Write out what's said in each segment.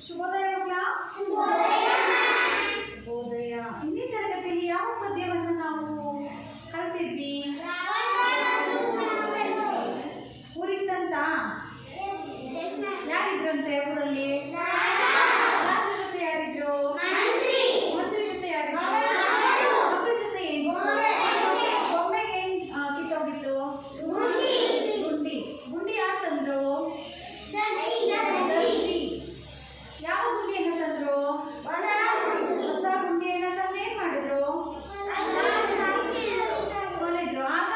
ಶುಭೋದಯ ಮಕ್ಕಳ. ಶುಭೋದಯ. ಹಿಂದಿನ ತರಗತಿಯಲ್ಲಿ ಯಾವ ಪದ್ಯವನ್ನು ನಾವು ಕಲ್ತಿದ್ವಿ? ಊರಿದ್ದಂತ ಯಾರಿದ್ರಂತೆ ಊರಲ್ಲಿ? ರಾಜರ ಜೊತೆ ಯಾರಿದ್ರು? ಮಂತ್ರಿ ಜೊತೆ ಯಾರಿದ್ರು? ಮಕ್ಕಳ ಜೊತೆ ಏನು? ಬೊಮ್ಮೆಗೆ ಏನ್ ಕಿತ್ತೋಗಿತ್ತು? ಗುಂಡಿ. ಗುಂಡಿ ಯಾರು ತಂದ್ರು? ಯಾವ ಗುಂಡಿಯನ್ನು ತಂದ್ರು? ಹೊಸ ಗುಂಡಿಯನ್ನು ತಂದು ಏನ್ ಮಾಡಿದ್ರು? ಹೊಲಿದ್ರು. ಆಗ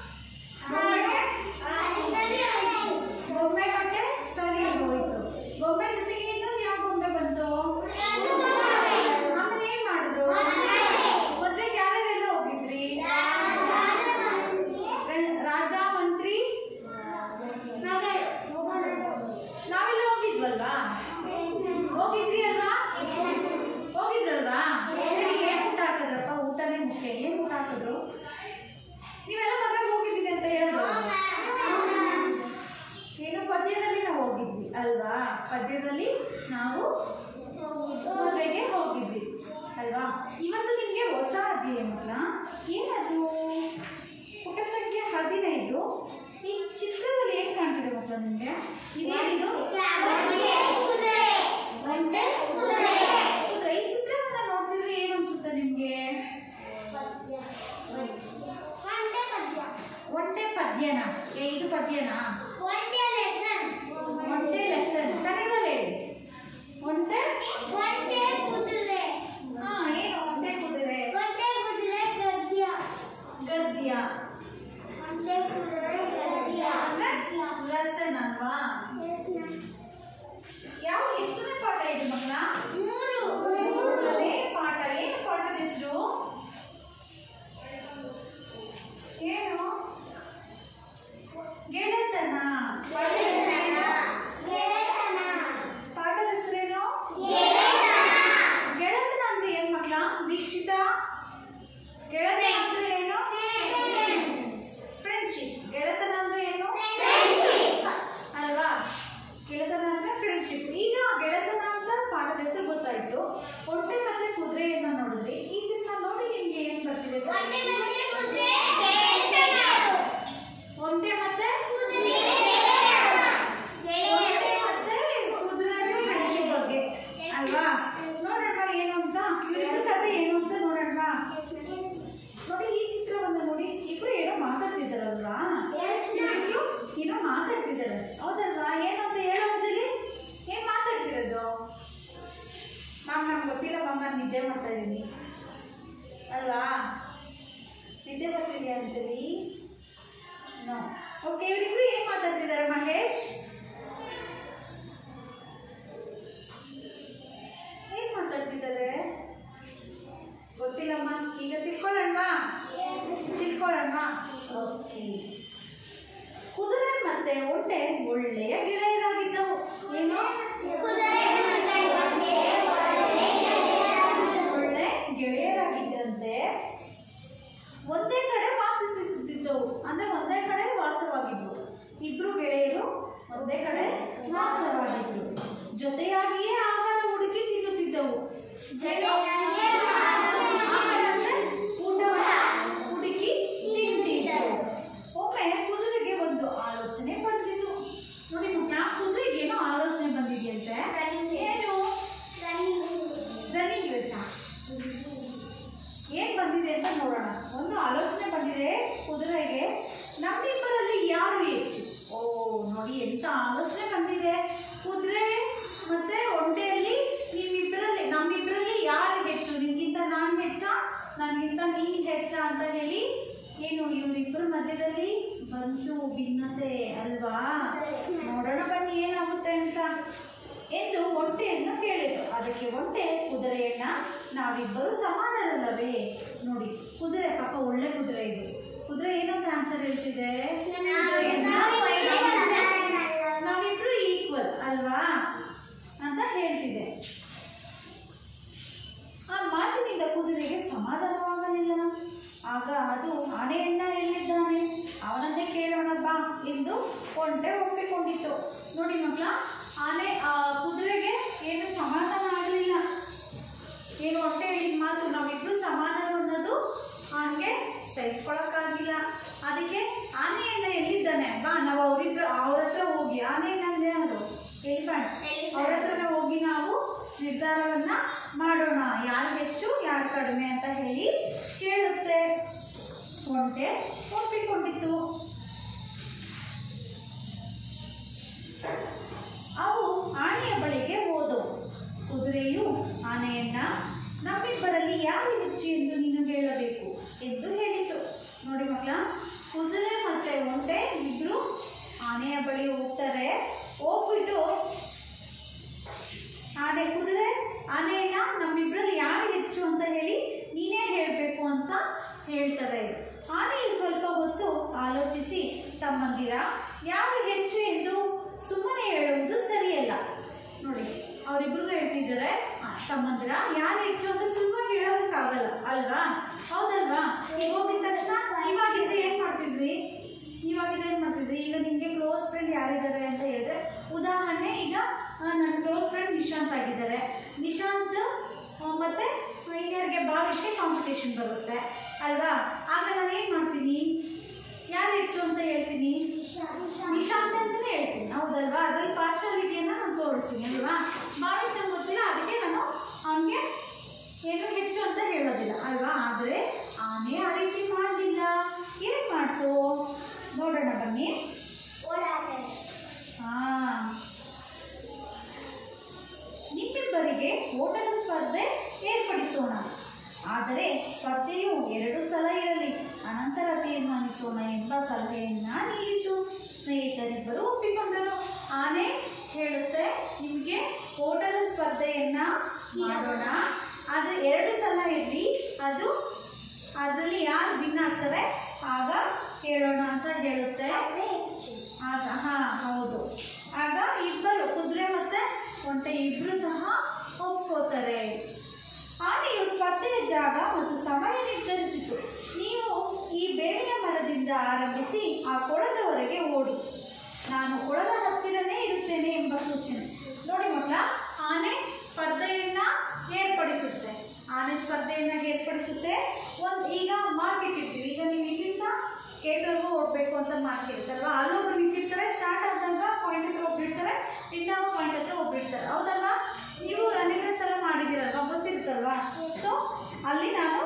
ಬೊಮ್ಮೆ ಹೊಟ್ಟೆ ಸರಿ ಹೋಯ್ತು. ಬೊಮ್ಮೆ ಜೊತೆಗೆ ಇನ್ನೊಂದು ಯಾವ ಬೊಮ್ಮೆ ಬಂತು? ಆಮೇಲೆ ಏನ್ ಮಾಡಿದ್ರು? ಮದ್ವೆಗೆ ಯಾರೆಲ್ಲ ಹೋಗಿದ್ರಿ? ರಾಜ, ಮಂತ್ರಿ, ನಾವೆಲ್ಲ ಹೋಗಿದ್ವಲ್ವಾ? ಹೋಗಿದ್ರಿ ಅಲ್ವಾ? ಹೋಗಿದ್ರಲ್ವಾ? ಏನ್ ಊಟ ಹಾಕಿದ್ರಪ್ಪ? ಊಟನೇ ಮುಖ್ಯ. ಏನ್ ಊಟ ಹಾಕಿದ್ರು? ನೀವೆಲ್ಲ ಮದ್ವೆಗೆ ಹೋಗಿದ್ದೀನಿ ಅಂತ ಹೇಳಿದ್ರು. ಏನು ಪದ್ಯದಲ್ಲಿ ನಾವು ಹೋಗಿದ್ವಿ ಅಲ್ವಾ? ಪದ್ಯದಲ್ಲಿ ನಾವು ಮದುವೆಗೆ ಹೋಗಿದ್ವಿ ಅಲ್ವಾ? ಇವತ್ತು ನಿಮಗೆ ಹೊಸ ಅಧ್ಯಾಯ ಮಕ್ಕಳ. ಏನದು? ಪುಟ ಸಂಖ್ಯೆ 15. ಈ ಚಿತ್ರದಲ್ಲಿ ಏನ್ ಕಾಣ್ತಿದೆ ಮಕ್ಕಳ ನಿಮಗೆ? ಇದೇನಿದು? ಒಂಟೆ ಕುದುರೆ. ಈ ಚಿತ್ರವನ್ನ ನೋಡ್ತಿದ್ರೆ ಏನು ಅನ್ಸುತ್ತೆ ನಿಮ್ಗೆ? ಒಂಟೆ ಪದ್ಯನಾ? ಇದು ಪದ್ಯನಾ? ಒಂಟೆ ಲೆಸನ್ ಕನ್ನಡದಲ್ಲಿ ಹೇಳಿ. ಒಂಟೆ ಕುದುರೆ. ಹಾ, ಏನು ಒಂಟೆ ಕುದುರೆ? ಗದ್ಯ. ಲೆಸನ್ ಅಲ್ವಾ? ಯಾವ ಎಷ್ಟನೇ ಪಾಠ ಇದೆ ಮಕ್ಕಳ? ಮೂರನೇ ಪಾಠ. ಏನು ಪಾಠದ ಹೆಸರು? ಏನು? ಗೆಳೆತನ. ಪಾಠದ ಹೆಸರೇನು? ಗೆಳೆತನ ಅಂದ್ರೆ ಏನ್ ಮಕ್ಕಳ? ದೀಕ್ಷಿತ, ಗೆಳೆತನ ಅಂದ್ರೆ ಏನು? ಫ್ರೆಂಡ್ಶಿಪ್. ಗೆಳೆತನ ಅಂದ್ರೆ ಏನು? ಅಲ್ವಾ? ಗೆಳೆತನ ಅಂದ್ರೆ ಫ್ರೆಂಡ್ಶಿಪ್. ಈಗ ಗೆಳೆತನ ಅಂತ ಪಾಠದ ಹೆಸರು ಗೊತ್ತಾಯ್ತು. ಒಂಟೆ ಮತ್ತೆ ಕುದುರೆಯನ್ನ ನೋಡಿದ್ರಿ. ಇದನ್ನ ನೋಡಿ ನಿಮ್ಗೆ ಏನ್ ಬರ್ತಿದೆ? ಒಂಟೆ ಮತ್ತೆ ಕುದುರೆಗೆ ಫ್ರೆಂಡ್ಶಿಪ್ ಬಗ್ಗೆ ಅಲ್ವಾ? ನೋಡೋಣ ಏನು ಅಂತ. ಇವರಿಬ್ರು ಕಥೆ ಏನು ಅಂತ ನೋಡೋಣ. ನೋಡಿ ಈ ಚಿತ್ರವನ್ನು ನೋಡಿ. ಇಬ್ರು ಏನೋ ಮಾತಾಡ್ತಿದ್ದಾರಲ್ವಾ? ಇಬ್ರು ಏನೋ ಮಾತಾಡ್ತಿದ್ದಾರೆ ಹೌದಲ್ವಾ? ಏನು ಅಂತ ಹೇಳೋ ಅಂಜಲಿ. ಏನ್ ಮಾತಾಡ್ತಿರೋದು? ಮ್ಯಾಮ್ ನಮ್ಗೆ ಗೊತ್ತಿಲ್ಲ ಮ್ಯಾಮ್, ನಾನು ನಿದ್ದೆ ಮಾಡ್ತಾ ಇದ್ದೀನಿ ಅಲ್ವಾ? ನಿದ್ದೆ ಬರ್ತಿದ್ಯಾ ಅಂಜಲಿ? ನೋ. ಓಕೆ, ಇವರಿಬ್ರು ಏನ್ ಮಾತಾಡ್ತಿದ್ದಾರೆ ಮಹೇಶ್? ಏನ್ ಮಾತಾಡ್ತಿದ್ದಾರೆ? ಗೊತ್ತಿಲ್ಲಮ್ಮ. ಈಗ ತಿಳ್ಕೊಳ್ಳೋಣವಾ? ತಿಳ್ಕೊಳ್ಳೋಣವಾ? ಓಕೆ. ಕುದುರೆ ಮತ್ತೆ ಒಂಟೆ ಒಳ್ಳೆಯ ಗೆಳೆಯರಾಗಿದ್ದವು. ಏನು? ಒಳ್ಳೆ ಗೆಳೆಯರಾಗಿದ್ದಂತೆ ಒಂದೇ ಕಡೆ ವಾಸಿಸುತ್ತಿದ್ದವು. ಅಂದ್ರೆ ಒಂದೇ ಕಡೆ ವಾಸವಾಗಿದ್ವು. ಇಬ್ರು ಗೆಳೆಯರು ಒಂದೇ ಕಡೆ ವಾಸವಾಗಿದ್ರು. ಜೊತೆಯಾಗಿಯೇ ಆಹಾರ ಹುಡುಕಿ ತಿನ್ನುತ್ತಿದ್ದವು. ಆಹಾರ ಅಂದ್ರೆ ಊಟವನ್ನ ಹುಡುಕಿ ತಿಂತಿದ್ದವು. ಒಮ್ಮೆ ಕುದುರೆಗೆ ಒಂದು ಆಲೋಚನೆ ಬಂದಿತ್ತು. ನೋಡಿ ಮಕ್ಕಳ, ಕುದುರೆಗೆ ಏನೋ ಆಲೋಚನೆ ಬಂದಿದೆಯಂತೆ. ಏನು? Running race. ಏನ್ ಬಂದಿದೆ ಅಂತ ನೋಡೋಣ. ಒಂದು ಆಲೋಚನೆ ಬಂದಿದೆ ಕುದುರೆಗೆ. ನಮ್ಮಿಬ್ಬರಲ್ಲಿ ಯಾರು ಹೆಚ್ಚು? ಓ ನೋಡಿ ಎಂತ ಆಲೋಚನೆ ಬಂದಿದೆ. ಕುದುರೆ ಮತ್ತೆ ಒಂಟೆಯಲ್ಲಿ ನಮ್ಮಿಬ್ಬರಲ್ಲಿ ಯಾರು ಹೆಚ್ಚು? ನಿನ್ಗಿಂತ ನಾನು ಹೆಚ್ಚ, ನನಗಿಂತ ನೀನ್ ಹೆಚ್ಚ ಅಂತ ಹೇಳಿ ಏನು ಇವರಿಬ್ಬರ ಮಧ್ಯದಲ್ಲಿ ಬಂತು ಭಿನ್ನತೆ ಅಲ್ವಾ? ನೋಡೋಣ ಬನ್ನಿ ಏನಾಗುತ್ತೆ ಅಂತ ಎಂದು ಒಂಟೆಯನ್ನು ಕೇಳಿದ್ರು. ಅದಕ್ಕೆ ಒಂಟೆ ಕುದುರೆಯನ್ನ, ನಾವಿಬ್ಬರು ಸಮಾನರಲ್ಲವೇ? ನೋಡಿ ಕುದುರೆ ಪಾಪ ಒಳ್ಳೆ ಕುದುರೆ ಇದು. ಕುದುರೆ ಏನಂತ ಆನ್ಸರ್ ಹೇಳ್ತಿದೆ? ನಾವಿಬ್ರು ಈಕ್ವಲ್ ಅಲ್ವಾ ಅಂತ ಹೇಳ್ತಿದೆ. ಆ ಮಾತಿನಿಂದ ಕುದುರೆಗೆ ಸಮಾಧಾನವಾಗಲಿಲ್ಲ. ಆಗ ಅದು ಆನೆಯಣ್ಣ ಎಲ್ಲಿದ್ದಾನೆ, ಅವನನ್ನೇ ಕೇಳೋಣ ಬಾ ಎಂದು ಒಂಟೆ ಒಪ್ಪಿಕೊಂಡಿತ್ತು. ನೋಡಿ ಮಕ್ಕಳ, ಆನೆ ಕುದುರೆಗೆ ಏನು ನಿರ್ಧಾರವನ್ನ ಮಾಡೋಣ, ಯಾರು ಹೆಚ್ಚು ಯಾರು ಕಡಿಮೆ ಅಂತ ಹೇಳಿ ಕೇಳುತ್ತೆ. ಒಂಟೆ ಒಪ್ಪಿಕೊಂಡಿತು. ಅವು ಆನೆಯ ಬಳಿಗೆ ಹೋದವು. ಕುದುರೆಯು ಆನೆಯನ್ನ, ನಮ್ಮಿಬ್ಬರಲ್ಲಿ ಯಾರು ಹೆಚ್ಚು ಎಂದು ನೀನು ಹೇಳಬೇಕು ಎಂದು ಹೇಳಿತು. ನೋಡಿ ಮಕ್ಕಳ, ಕುದುರೆ ಮತ್ತೆ ಒಂಟೆ ಇಬ್ರು ಆನೆಯ ಬಳಿ ಹೋಗ್ತಾರೆ. ಹೋಗ್ಬಿಟ್ಟು ಕುದುರೆ ಆನೆಯನ್ನ ನಮ್ಮಿಬ್ಬರಲ್ಲಿ ಯಾರು ಹೆಚ್ಚು ಅಂತ ಹೇಳಿ ನೀನೇ ಹೇಳಬೇಕು ಅಂತ ಹೇಳ್ತಾರೆ. ಆನೆಯು ಸ್ವಲ್ಪ ಹೊತ್ತು ಆಲೋಚಿಸಿ, ತಮ್ಮಂದಿರ, ಯಾರು ಹೆಚ್ಚು ಎಂದು ಸುಮ್ಮನೆ ಹೇಳುವುದು ಸರಿಯಲ್ಲ. ನೋಡಿ, ಅವರಿಬ್ರಿಗೂ ಹೇಳ್ತಿದ್ದಾರೆ, ತಮ್ಮಂದಿರ ಯಾರು ಹೆಚ್ಚು ಅಂತ ಸುಮ್ಮನೆ ಹೇಳೋದಕ್ಕಾಗಲ್ಲ ಅಲ್ವಾ? ಹೌದಲ್ವಾ? ಈಗ ಹೋಗಿದ ತಕ್ಷಣ ಇವಾಗಿದ್ರೆ ಏನ್ ಮಾಡ್ತಿದ್ರಿ? ಈಗ ನಿಮ್ಗೆ ಕ್ಲೋಸ್ ಫ್ರೆಂಡ್ ಯಾರಿದ್ದಾರೆ ಅಂತ ಹೇಳಿದ್ರೆ, ಉದಾಹರಣೆ ಈಗ ನನ್ನ ಕ್ಲೋಸ್ ಫ್ರೆಂಡ್ ನಿಶಾಂತ್ ಆಗಿದ್ದಾರೆ. ನಿಶಾಂತ್ ಮತ್ತೆ ಇನ್ಯಾರಿಗೆ ಭಾವಿಷ್ಗೆ ಕಾಂಪಿಟೇಷನ್ ಬರುತ್ತೆ ಅಲ್ವಾ? ಆಗ ನಾನು ಏನು ಮಾಡ್ತೀನಿ? ಯಾರು ಹೆಚ್ಚು ಅಂತ ಹೇಳ್ತೀನಿ? ನಿಶಾಂತ್ ಅಂತಲೇ ಹೇಳ್ತೀನಿ, ಹೌದಲ್ವಾ? ಅದರಲ್ಲಿ ಪಾರ್ಶಾಲಿಟಿಯನ್ನು ನಾನು ತೋರಿಸ್ತೀನಿ ಅಲ್ವಾ? ಭಾವಿಷ್ ನಂಗೆ ಗೊತ್ತಿಲ್ಲ, ಅದಕ್ಕೆ ನಾನು ಅವನಿಗೆ ಏನು ಹೆಚ್ಚು ಅಂತ ಹೇಳೋದಿಲ್ಲ ಅಲ್ವಾ? ಆದರೆ ಆನೆ ಆ ರೀತಿ ಮಾಡಲಿಲ್ಲ. ಏನು ಮಾಡ್ತು ನೋಡೋಣ ಬನ್ನಿ. ನಿಮ್ಮಿಬ್ಬರಿಗೆ ಓಟದ ಸ್ಪರ್ಧೆ ಏರ್ಪಡಿಸೋಣ, ಆದರೆ ಸ್ಪರ್ಧೆಯು 2 ಸಲ ಇರಲಿ, ಅನಂತರ ತೀರ್ಮಾನಿಸೋಣ ಎಂಬ ಸಲಹೆಯನ್ನ ನೀಡಿತು. ಸ್ನೇಹಿತರಿಬ್ಬರು ಒಪ್ಪಿಕೊಂಡರು. ಆನೆ ಹೇಳುತ್ತೆ, ನಿಮಗೆ ಓಟದ ಸ್ಪರ್ಧೆಯನ್ನ ಮಾಡೋಣ, ಅದು 2 ಸಲ ಇರಲಿ, ಅದರಲ್ಲಿ ಯಾರು ವಿನ್ ಆಗ್ತಾರೆ ಆಗ ಹೇಳೋಣ ಅಂತ ಹೇಳುತ್ತೆ. ಆಗ ಹೌದು, ಆಗ ಇಬ್ಬರು ಕುದುರೆ ಮತ್ತೆ ಒಂಟೆ ಇಬ್ರು ಸಹ ಒಪ್ಕೋತಾರೆ. ಆನೆಯು ಸ್ಪರ್ಧೆಯ ಜಾಗ ಮತ್ತು ಸಮಯ ನಿರ್ಧರಿಸಿತು. ನೀವು ಈ ಬೇವಿನ ಮರದಿಂದ ಆರಂಭಿಸಿ ಆ ಕೊಳದವರೆಗೆ ಓಡಿ, ನಾನು ಕೊಳದ ಹತ್ತಿರನೇ ಇರುತ್ತೇನೆ ಎಂಬ ಸೂಚನೆ. ನೋಡಿ ಮಕ್ಕಳ, ಆನೆ ಸ್ಪರ್ಧೆಯನ್ನ ಏರ್ಪಡಿಸುತ್ತೆ. ಈಗ ಮಾರ್ಕ್ ಇಟ್ಟಿರ್ತೀವಿ. ಈಗ ನೀವು ಇಲ್ಲಿಂದ ಕೇಟರ್ಗೂ ಓಡಬೇಕು ಅಂತ ಮಾರ್ಕ್ ಇರುತ್ತಲ್ವಾ? ಅಲ್ಲೊಬ್ರು ನಿಂತಿರ್ತಾರೆ, ಸ್ಟಾರ್ಟ್ ಆದಾಗ ಪಾಯಿಂಟ್ ಹತ್ರ ಒಬ್ಬಿಡ್ತಾರೆ, ಇನ್ನೊಬ್ಬ ಪಾಯಿಂಟ್ ಹತ್ರ ಒಬ್ಬಿಡ್ತಾರೆ, ಹೌದಲ್ವಾ? ನೀವು ರನ್ನಿಂಗ್ ರೇಸ್ ಎಲ್ಲ ಮಾಡಿದ್ದೀರಲ್ವಾ, ಗೊತ್ತಿರುತ್ತಲ್ವಾ? ಸೊ ಅಲ್ಲಿ ನಾನು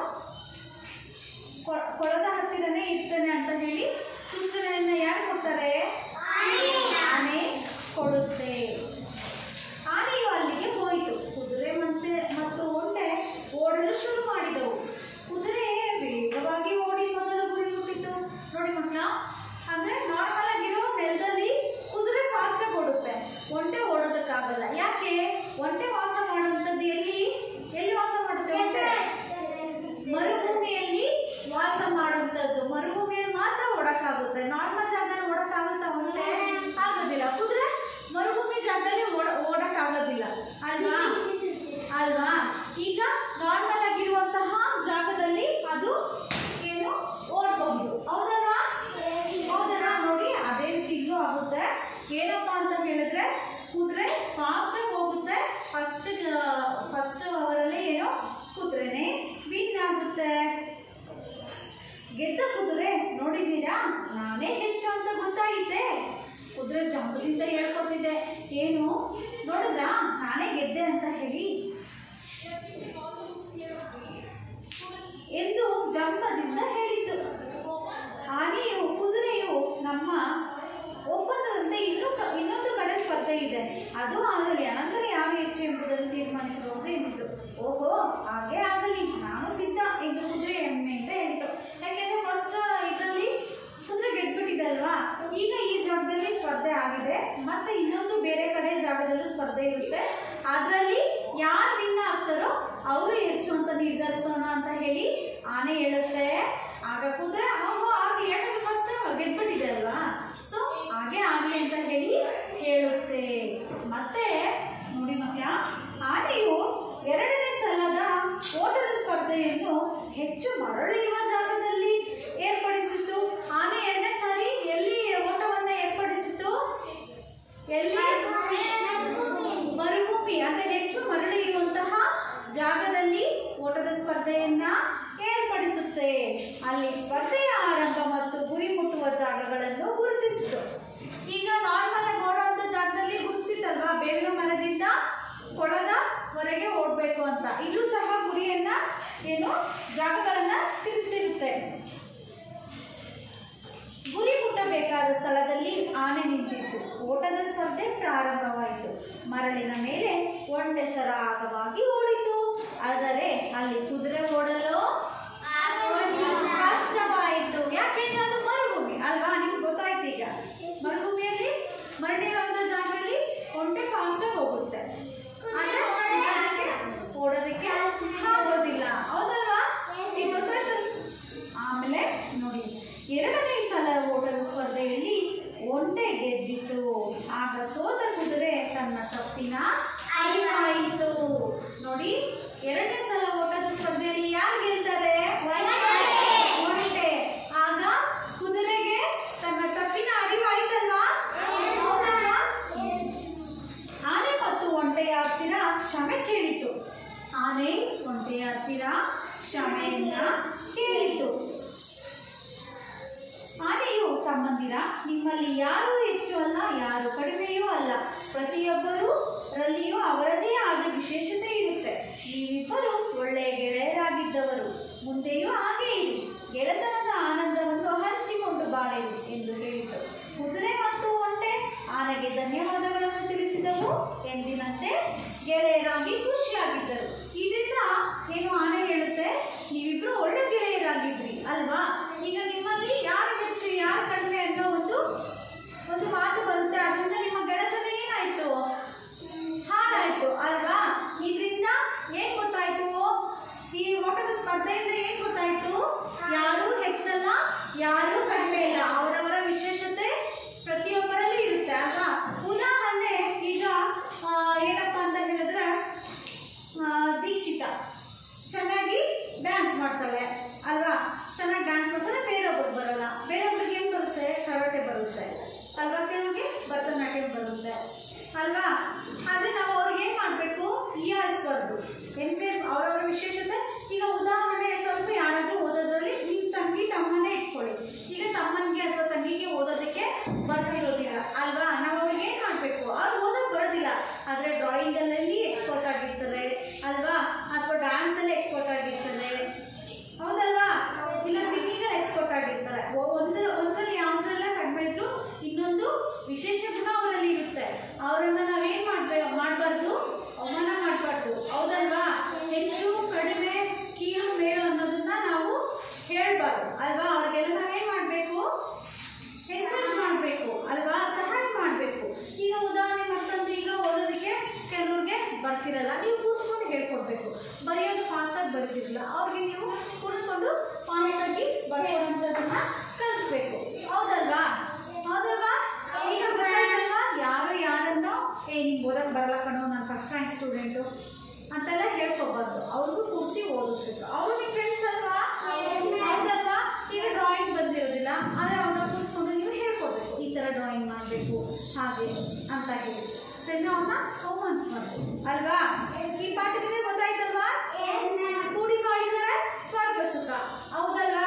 ಕೊಳದ ಹತ್ತಿರನೇ ಇರ್ತೇನೆ ಅಂತ ಹೇಳಿ ಸೂಚನೆಯನ್ನ ಯಾರು ಕೊಡ್ತಾರೆ? ಆನೆ ಕೊಡುತ್ತೆ. ಆನೆಯು ಅಲ್ಲಿಗೆ ಹೋಯಿತು. ಕುದುರೆ ಮತ್ತು ಒಂಟೆ ಓಡಲು ಶುರು ಮಾಡಿದವು. ಕುದುರೆ ವೇಗವಾಗಿ ಓಡಿ ಮೊದಲು ಗುರಿ ಮುಟ್ಟಿತು. ನೋಡಿ ಮಕ್ಕಳ, ಅಂದ್ರೆ ನಾರ್ಮಲ್ ಆಗಿರೋ ನೆಲದಲ್ಲಿ ಕುದುರೆ ಫಾಸ್ಟ್ ಆಗಿ ಓಡುತ್ತೆ, ಒಂಟೆ ಓಡೋದಕ್ಕಾಗಲ್ಲ. ಯಾಕೆ? ಒಂಟೆ ವಾಸ ಮಾಡುವಂಥದ್ದು ಎಲ್ಲಿ ವಾಸ ಮಾಡುತ್ತೆ? ಮರುಭೂಮಿಯಲ್ಲಿ ವಾಸ ಮಾಡುವಂಥದ್ದು. ಮರುಭೂಮಿಯಲ್ಲಿ ಮಾತ್ರ ಓಡಕ್ಕಾಗುತ್ತೆ, ನಾರ್ಮಲ್ ಜಾಗದಲ್ಲಿ ಓಡಕ್ಕಾಗುತ್ತಾ ಒಂಟೆ? ಆಗೋದಿಲ್ಲ. ಕುದುರೆ ಮರುಭೂಮಿ ಜಾಗದಲ್ಲಿ ಓಡಕ್ಕಾಗೋದಿಲ್ಲ ಅಲ್ವಾ? ಈಗ ನಾರ್ಮಲ್ ಆಗಿರುವಂತಹ ಜಾಗದಲ್ಲಿ ಅದು ಏನು ಓಡಬಹುದು, ಹೌದಲ್ವಾ? ನೋಡಿ, ಅದೇ ರೀತಿ ಇಲ್ಲೂ ಆಗುತ್ತೆ. ಏನಪ್ಪಾ ಅಂತ ಹೇಳಿದ್ರೆ, ಕುದುರೆ ಫಾಸ್ಟ್ ಆಗಿ ಹೋಗುತ್ತೆ. ಫಸ್ಟ್ ಅವರಲ್ಲಿ ಏನೋ ಕುದುರೆನೇ ವಿನ್ ಆಗುತ್ತೆ. ಗೆದ್ದ ಕುದುರೆ, ನೋಡಿದ್ದೀರಾ, ನಾನೇ ಹೆಚ್ಚು ಅಂತ ಗೊತ್ತಾಯಿತೆ. ಕುದುರೆ ಜಂಬದಿಂದ ಹೇಳ್ಕೊತಿದ್ದೆ, ಏನು ನೋಡಿದ್ರಾ, ನಾನೇ ಗೆದ್ದೆ ಅಂತ ಹೇಳಿ ಎಂದು ಜಂಬದಿಂದ ಹೇಳಿತು. ಆನೆಯು ಕುದುರೆಯು ನಮ್ಮ ಒಪ್ಪಂದದಂತೆ ಇನ್ನೊಂದು ಕಡೆ ಸ್ಪರ್ಧೆ ಇದೆ, ಅದು ಆಗಲಿ, ಅನಂತರ ಯಾವ ಹೆಚ್ಚು ಎಂಬುದನ್ನು ತೀರ್ಮಾನಿಸಬಹುದು ಎಂದಿತು. ಓಹೋ, ಹಾಗೆ ಆಗಲಿ, ನಾನು ಸಿದ್ಧ ಎಂದು ಕುದುರೆ ಹೆಮ್ಮೆಯಿಂದ ಹೇಳಿತು. ಯಾಕೆಂದ್ರೆ ಫಸ್ಟ್ ಇದರಲ್ಲಿ ಕುದುರೆ ಗೆದ್ಬಿಟ್ಟಿದೆ ಅಲ್ವಾ? ಈಗ ಈ ಜಾಗದಲ್ಲಿ ಸ್ಪರ್ಧೆ ಆಗಿದೆ, ಮತ್ತೆ ಇನ್ನೊಂದು ಬೇರೆ ಕಡೆ ಜಾಗದಲ್ಲೂ ಸ್ಪರ್ಧೆ ಇರುತ್ತೆ. ಅದರಲ್ಲಿ ಯಾರು ವಿನ್ ಆಗ್ತಾರೋ ಅವರು ಹೆಚ್ಚು ಅಂತ ನಿರ್ಧರಿಸೋಣ ಅಂತ ಹೇಳಿ ಆನೆ ಹೇಳುತ್ತೆ. ಆಗ ಕುದುರೆ ಆಗ್ಲಿ, ಯಾಕಂದ್ರೆ ಫಸ್ಟ್ ಗೆದ್ಬಿಟ್ಟಿದೆ ಅಲ್ವಾ, ಸೊ ಹಾಗೆ ಆಗ್ಲಿ ಅಂತ ಹೇಳಿ ಹೇಳುತ್ತೆ. ಮತ್ತೆ ನೋಡಿ ಮಕ್ಕಳ, ಆನೆಯು 2ನೇ ಸಲದ ಓಟದ ಸ್ಪರ್ಧೆಯನ್ನು ಹೆಚ್ಚು ಮರಳು ಇರುವ ಜಾಗದಲ್ಲಿ ಏರ್ಪಡಿಸಿತು. ಆನೆ 2ನೇ ಸಾರಿ ಎಲ್ಲಿ ಓಟವನ್ನ ಏರ್ಪಡಿಸಿತು? ಎಲ್ಲಿ? ಮರುಭೂಮಿ, ಅಂದ್ರೆ ಹೆಚ್ಚು ಮರಳು ಇರುವಂತಹ ಜಾಗದಲ್ಲಿ ಓಟದ ಸ್ಪರ್ಧೆಯನ್ನ ಏರ್ಪಡಿಸುತ್ತೆ. ಅಲ್ಲಿ ಸ್ಪರ್ಧೆಯ ಆರಂಭ ಮತ್ತು ಗುರಿ ಮುಟ್ಟುವ ಜಾಗಗಳನ್ನು ಗುರುತಿಸಿತು. ಈಗ ನಾರ್ಮಲ್ ಆಗಿ ಓಡುವಂತ ಜಾಗದಲ್ಲಿ ಗುರುತಿಸಿತಲ್ವಾ, ಬೇವಿನ ಮರದಿಂದ ಕೊಳದವರೆಗೆ ಹೋಗಬೇಕು ಅಂತ. ಇದು ಸಹ ಗುರಿಯನ್ನ ಏನು ಜಾಗಗಳನ್ನ ತಿಳಿಸಿರುತ್ತೆ. ಗುರಿ ಮುಟ್ಟಬೇಕಾದ ಸ್ಥಳದಲ್ಲಿ ಆನೆ ನಿಂತಿತ್ತು. ಓಟದ ಸ್ಪರ್ಧೆ ಪ್ರಾರಂಭವಾಯಿತು. ಮರಳಿನ ಮೇಲೆ ಒಂಟೆ ಸರಾಗವಾಗಿ ಓಡಿತು. ಆದರೆ ಅಲ್ಲಿ ಕುದುರೆ ಓಡಲು ಕಷ್ಟವಾಯಿತು. ಯಾಕೆಂದ್ರೆ ಅದು ಮರುಭೂಮಿ ಅಲ್ವಾ? ನಿಮ್ಗೆ ಗೊತ್ತಾಯ್ತು. ಈಗ ಮರುಭೂಮಿಯಲ್ಲಿ ಮರಳಿರುವಂತ ಜಾಗದಲ್ಲಿ ಒಂಟೆ ಫಾಸ್ಟ್ ಆಗಿ ಹೋಗುತ್ತೆ, ಓಡೋದಕ್ಕೆ ಆಗೋದಿಲ್ಲ. ಹೌದಲ್ವಾ? ಈಗ ಗೊತ್ತಾಯ್ತು. ಆಮೇಲೆ ನೋಡಿ, ಎರಡನೇ ಸಲ ಓಟದ ಸ್ಪರ್ಧೆಯಲ್ಲಿ ಒಂಟೆ ಗೆದ್ದಿತು. ಆಗ ಸೋತ ಕುದುರೆ ತನ್ನ ತಪ್ಪಿನ ಅರಿವಾಯಿತು. ನೋಡಿ, ಎರಡನೇ ಸಲ ಓಟದ ಸ್ಪರ್ಧೆಯಲ್ಲಿ ಯಾರು ಗೆಲ್ತಾರೆ? ಒಂಟೆ. ಆಗ ಕುದುರೆಗೆ ತನ್ನ ತಪ್ಪಿನ ಅರಿವಾಯ್ತಲ್ವಾ? ಹೌದಲ್ವಾ? ಆನೆ ಮತ್ತು ಒಂಟೆಯ ಹತ್ತಿರ ಕ್ಷಮೆ ಕೇಳಿತು. ಆನೆ ಒಂಟೆಯ ಹತ್ತಿರ ಕ್ಷಮೆಯನ್ನ ಕೇಳಿತು. ಆನೆಯು ತಮ್ಮಂದಿರ, ನಿಮ್ಮಲ್ಲಿ ಯಾರೂ ಹೆಚ್ಚು ಅಲ್ಲ, ಯಾರು ಕಡಿಮೆಯೂ ಅಲ್ಲ. ಪ್ರತಿಯೊಬ್ಬರಲ್ಲಿಯೂ ಅವರದೇ ಆದ ವಿಶೇಷತೆ ಇರುತ್ತೆ. ನೀವಿಬ್ಬರು ಒಳ್ಳೆಯ ಗೆಳೆಯರಾಗಿದ್ದವರು. ಮುಂದೆಯೂ ಹಾಗೆ ಇರಿ. ಗೆಳೆತನದ ಆನಂದವನ್ನು ಹಂಚಿಕೊಂಡು ಬಾಳಿರಿ ಎಂದು ಹೇಳಿತು. ಕುದುರೆ ಮತ್ತು ಒಂಟೆ ಆನೆಗೆ ಧನ್ಯವಾದಗಳನ್ನು ತಿಳಿಸಿದವು. ಎಂದಿನಂತೆ ಗೆಳೆಯರಾಗಿ ಖುಷಿಯಾಗಿದ್ದರು. ಇದರಿಂದ ಏನು ಆನೆ ಹೇಳುತ್ತೆ? ನೀವಿಬ್ರು ಒಳ್ಳೆ ಗೆಳೆಯರಾಗಿದ್ರಿ ಅಲ್ವಾ? ಈಗ ನಿಮ್ಮಲ್ಲಿ ಯಾರು ಹೆಚ್ಚು ಯಾರು ಕಡಿಮೆ ಅನ್ನೋ ಒಂದು ಮಾತು ಬರುತ್ತೆ. ಅದರಿಂದ ನಿಮ್ಮ ಗೆಳೆತನ ಏನಾಯ್ತು? ಹಾಳಾಯ್ತು ಅಲ್ವಾ? ಇದರಿಂದ ಏನ್ ಗೊತ್ತಾಯ್ತು? ಈ ಓಟದ ಸ್ಪರ್ಧೆಯಿಂದ ಏನ್ ಗೊತ್ತಾಯ್ತು? ಯಾರು ಹೆಚ್ಚಲ್ಲ, ಯಾರು ಕಡಿಮೆ ಇಲ್ಲ. ಅವರವರ ವಿಶೇಷತೆ ಪ್ರತಿಯೊಬ್ಬರಲ್ಲಿ ಇರುತ್ತೆ ಅಲ್ವಾ? ಉದಾಹರಣೆ ಈಗ ಏನಪ್ಪಾ ಅಂತ ಹೇಳಿದ್ರೆ, ದೀಕ್ಷಿತಾ ಚೆನ್ನಾಗಿ ಡ್ಯಾನ್ಸ್ ಮಾಡ್ತಾಳೆ ಅಲ್ವಾ? ಚೆನ್ನಾಗಿ ಡ್ಯಾನ್ಸ್ ಮಾಡ್ತಾಳೆ. ಬೇರೊಬ್ರಿಗೆ ಬರೋಲ್ಲ. ಬೇರೊಬ್ರಿಗೆ ಏನು ಬರುತ್ತೆ? ಕರಾಟೆ ಬರುತ್ತೆ ಅಲ್ವಾ? ಕೆಲವ್ರಿಗೆ ಭರತನಾಟ್ಯ ಬರುತ್ತೆ ಅಲ್ವಾ? ಆದರೆ ನಾವು ಅವ್ರಿಗೆ ಏನು ಮಾಡಬೇಕು? ಹೀಯಾಳಿಸ್ಬಾರ್ದು. ಎಂದ್ರೆ ಅವರವರ ವಿಶೇಷತೆ. ಈಗ ಉದಾಹರಣೆ ಸ್ವಲ್ಪ ಯಾರಾದರೂ ಓದೋದ್ರಲ್ಲಿ ನಿಮ್ಮ ತಂಗಿ ತಮ್ಮನೇ ಇಟ್ಕೊಳ್ಳಿ. ಈಗ ತಮ್ಮನಿಗೆ ಅಥವಾ ತಂಗಿಗೆ ಓದೋದಕ್ಕೆ ಬರ್ತಿರೋದಿಲ್ಲ ಅಲ್ವಾ? ನಾವು ಅವ್ರಿಗೆ ಏನು ಮಾಡಬೇಕು? ಅವ್ರು ಓದೋಕೆ ಬರೋದಿಲ್ಲ, ಆದರೆ ಡ್ರಾಯಿಂಗಲ್ಲಿ ಎಕ್ಸ್ಪರ್ಟ್ ಆಗಿರ್ತಾರೆ ಅಲ್ವಾ? ಅಥವಾ ಡ್ಯಾನ್ಸಲ್ಲಿ ಎಕ್ಸ್ಪರ್ಟ್ ಆಗಿರ್ತಾರೆ, ಹೌದಲ್ವಾ? ಇಲ್ಲ ಸಿಂಗಿಂಗಲ್ಲಿ ಎಕ್ಸ್ಪರ್ಟ್ ಆಗಿರ್ತಾರೆ. ಒಂದರಲ್ಲಿ ಯಾವುದ್ರೆಲ್ಲ ಕಡಿಮೆ ಇದ್ರು ಇನ್ನೊಂದು ವಿಶೇಷ ಗುಣ ಅವರಲ್ಲಿ ಇರುತ್ತೆ. ಅವರನ್ನ ನಾವೇನು ಮಾಡಬಾರ್ದು? ಅವಮಾನ ಮಾಡಬಾರ್ದು. ಹೌದಲ್ವಾ? ಹೆಚ್ಚು ಕಡಿಮೆ ಕೀಳು ಮೇಲು ಅನ್ನೋದನ್ನ ನಾವು ಹೇಳ್ಬಾರ್ದು ಅಲ್ವಾ? ಅವ್ರಿಗೆಲ್ಲ ನಾವೇನು ಮಾಡಬೇಕು? ಎನ್ಕರೇಜ್ ಮಾಡಬೇಕು ಅಲ್ವಾ? ಸಹಾಯ ಮಾಡಬೇಕು. ಈಗ ಉದಾಹರಣೆ ಮತ್ತೊಂದು, ಈಗ ಓದೋದಕ್ಕೆ ಕೆಲವ್ರಿಗೆ ಬರ್ತಿರಲ್ಲ, ನೀವು ಕೂರಿಸ್ಕೊಂಡು ಹೇಳ್ಕೊಡ್ಬೇಕು. ಬರೆಯೋದು ಫಾಸ್ಟಾಗಿ ಬರ್ತಿರಲಿಲ್ಲ, ಅವ್ರಿಗೆ ನೀವು ಕೂರಿಸ್ಕೊಂಡು ಫಾಸ್ಟಾಗಿ ಬರೆಯೋವಂಥದ್ದನ್ನ ಕಲಿಸ್ಬೇಕು. ಹೌದಲ್ವಾ? ಹೌದಲ್ವಾ? ಈಗ ಗೊತ್ತಾಯ್ತಲ್ವಾ? ಯಾರನ್ನೋ ನಿಮ್ಗೆ ಓದಕ್ಕೆ ಬರಲ್ಲ ಕಣೋ, ನಾನು ಫಸ್ಟ್ ರ್ಯಾಂಕ್ ಸ್ಟೂಡೆಂಟು ಅಂತೆಲ್ಲ ಹೇಳ್ಕೊಬಾರ್ದು. ಅವ್ರಿಗೂ ಕೂರಿಸಿ ಓದಿಸ್ಬೇಕು. ಅವರು ನಿಮ್ಮ ಫ್ರೆಂಡ್ಸ್ ಅಲ್ವಾ? ಹೌದಲ್ವಾ? ಈಗ ಡ್ರಾಯಿಂಗ್ ಬಂದಿರೋದಿಲ್ಲ, ಆದರೆ ಅವ್ರನ್ನ ಕೂರಿಸ್ಕೊಂಡು ನೀವು ಹೇಳ್ಕೊಡ್ಬೇಕು. ಈ ಥರ ಡ್ರಾಯಿಂಗ್ ಮಾಡಬೇಕು ಹಾಗೆ ಅಂತ ಹೇಳಿ ಸರಿ ಅವ್ರನ್ನ ಹೋಮ್ವರ್ಕ್ಸ್ ಮಾಡಬೇಕು ಅಲ್ವಾ? ಈ ಪಾಠದಿಂದ ಗೊತ್ತಾಯ್ತಲ್ವಾ? ಕೂಡಿ ಮಾಡಿದರೆ ಸ್ವರ್ಗ ಸುಖ. ಹೌದಲ್ವಾ?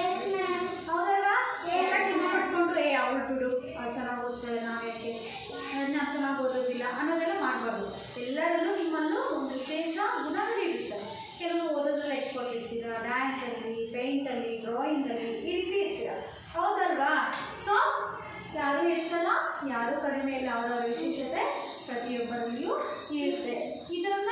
ಹೌದಲ್ವಾ? ಕಿಂಚ್ಪಟ್ಕೊಂಡು ಅವಳು ಬಿಡು, ಅವ್ಳು ಚೆನ್ನಾಗಿ ಓದ್ತಾರೆ, ನಾವ್ಯಾಕೆ ನಾನು ಚೆನ್ನಾಗಿ ಓದೋದಿಲ್ಲ ಅನ್ನೋದೆಲ್ಲ ಮಾಡಬಾರ್ದು. ಎಲ್ಲರಲ್ಲೂ ನಿಮ್ಮಲ್ಲೂ ಒಂದು ವಿಶೇಷ ಗುಣಗಳಿರುತ್ತೆ. ಕೆಲವು ಓದೋದ್ರಲ್ಲಿ ಎಕ್ಸ್ಪರ್ಟ್ ಇರ್ತೀರ, ಡ್ಯಾನ್ಸಲ್ಲಿ, ಪೇಂಟಲ್ಲಿ, ಡ್ರಾಯಿಂಗಲ್ಲಿ, ಈ ರೀತಿ ಇರ್ತೀರ. ಹೌದಲ್ವಾ? ಸೊ ಯಾರು ಹೆಚ್ಚಲ್ಲ, ಯಾರು ಕಡಿಮೆ ಇಲ್ಲ. ಅವರ ವಿಶೇಷತೆ ಪ್ರತಿಯೊಬ್ಬರಲ್ಲಿಯೂ ಇರುತ್ತೆ. ಇದನ್ನ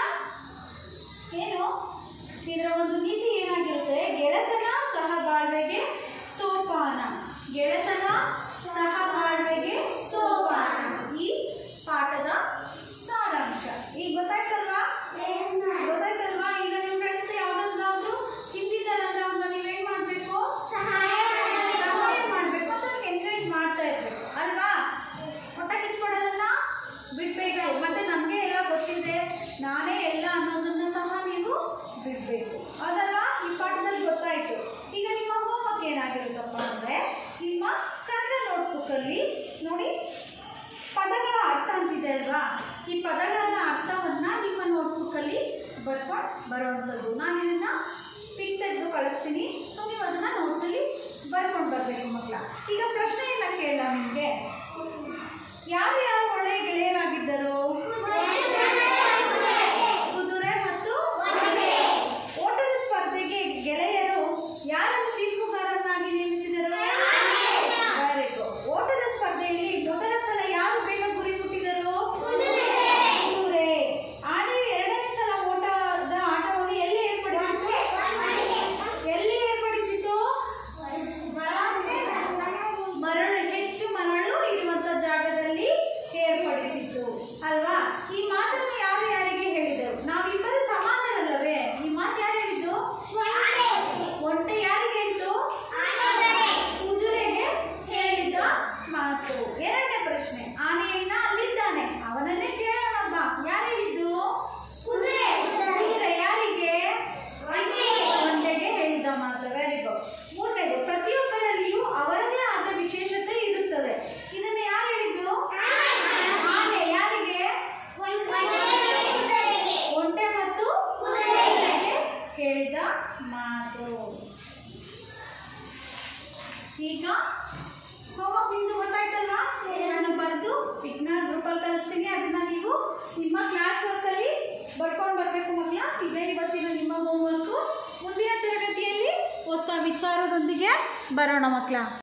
ಏನು, ಇದರ ಒಂದು ನೀತಿ ಏನಾಗಿರುತ್ತೆ? ಗೆಳೆತನ ಸಹಬಾಳ್ವೆಗೆ ಸೋಪಾನ. ಗೆಳೆತನ ಸಹಬಾಳ್ವೆಗೆ ಸೋಪಾನ ಈ ಪಾಠದ ಸಾರಾಂಶ. ಈಗ ಗೊತ್ತಾಯ್ತಲ್ವಾ? ಗೊತ್ತಾಯ್ತಲ್ವಾ? ಈಗ ನಿಮ್ಮ ಫ್ರೆಂಡ್ಸ್ ಯಾವ್ದಾದ್ರು ಹಿಂದಿದ್ದಾರಂದ್ರೆ ಅವ್ರನ್ನ ನೀವೇನ್ ಮಾಡ್ಬೇಕು? ಸಹಾಯ ಮಾಡ್ಬೇಕು. ಅದಕ್ಕೆ ಎನ್ಕರೇಜ್ ಮಾಡ್ತಾ ಇರ್ಬೇಕು ಅಲ್ವಾ? ಹೊಟ್ಟ ಕಿಚ್ಕೊಡೋದನ್ನ ಬಿಡ್ಬೇಕು. ಮತ್ತೆ ನಮ್ಗೆ ಎಲ್ಲ ಗೊತ್ತಿದೆ, ನಾನೇ ಎಲ್ಲ ಅನ್ನೋದನ್ನ ಸಹ ನೀವು ಬಿಡ್ಬೇಕು. ಅದಲ್ವಾ? ಈ ಪಾಠದಲ್ಲಿ ಗೊತ್ತಾಯ್ತು. ಈಗ ನಿಮ್ಮ ಹೋಮ್ವರ್ಕ್ ಏನಾಗಿರುತ್ತಪ್ಪ ಅಂದ್ರೆ, ನಿಮ್ಮ ಕನ್ನಡ ನೋಟ್ಬುಕ್ಕಲ್ಲಿ ನೋಡಿ ಪದಗಳ ಅರ್ಥ ಅಂತಿದೆ ಅಲ್ವಾ? ಈ ಪದಗಳ ಅರ್ಥವನ್ನ ನಿಮ್ಮ ನೋಟ್ಬುಕ್ಕಲ್ಲಿ ಬರ್ಕೊಂಡು ಬರುವಂಥದ್ದು. ನಾನು ಇದನ್ನ ಪಿಕ್ ತೆಗೆದು ಕಳಿಸ್ತೀನಿ. ಸೊ ನೀವು ಅದನ್ನ ನೋಟ್ಸಲ್ಲಿ ಬರ್ಕೊಂಡು ಬರಬೇಕು ಮಕ್ಕಳ. ಈಗ ಪ್ರಶ್ನೆಯನ್ನ ಕೇಳ ನಿಮಗೆ, ಯಾರು ಯಾರು ಒಳ್ಳೆಯ ಗೆಳೆಯರಾಗಿದ್ದರು? ಕುದುರೆ ಮತ್ತು ಹೇಳಿದ ಮಾತು. ಈಗ ಹೋಮ್ವರ್ಕ್ ನಿಮ್ದು ಗೊತ್ತಾಯ್ತಲ್ವಾ? ನಾನು ಬರೆದು ಪಿಕ್ನ ಗ್ರೂಪಲ್ಲಿ ಕಳಿಸ್ತೀನಿ. ಅದನ್ನ ನೀವು ನಿಮ್ಮ ಕ್ಲಾಸ್ ವರ್ಕಲ್ಲಿ ಬರ್ಕೊಂಡು ಬರಬೇಕು ಮಕ್ಕಳ. ಇದೇ ಇವತ್ತಿನ ನಿಮ್ಮ ಹೋಮ್ವರ್ಕು. ಮುಂದಿನ ತರಗತಿಯಲ್ಲಿ ಹೊಸ ವಿಚಾರದೊಂದಿಗೆ ಬರೋಣ ಮಕ್ಕಳ.